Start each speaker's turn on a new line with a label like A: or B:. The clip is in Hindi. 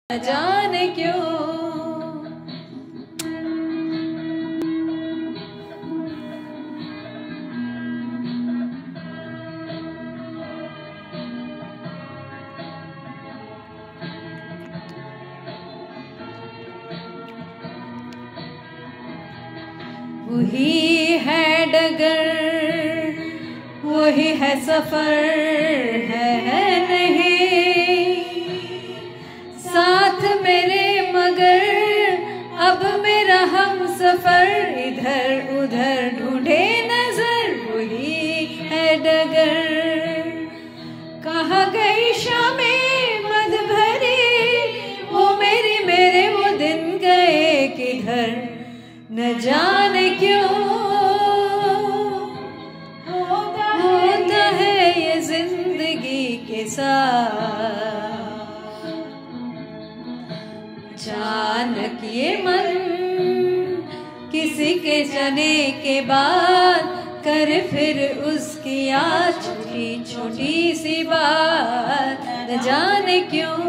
A: न जाने क्यों। वही है डगर, वही है सफर, है नहीं साथ मेरे, मगर अब मेरा हम सफर इधर उधर ढूंढे नजर। वही है डगर, कहाँ गई शामें मद भरी, वो मेरी मेरे वो दिन गए किधर, न जाने क्यों होता है ये जिंदगी के साथ। अचानक ये मन किसी के जाने के बाद कर फिर उसकी याद छोटी छोटी सी बात, न जाने क्यों।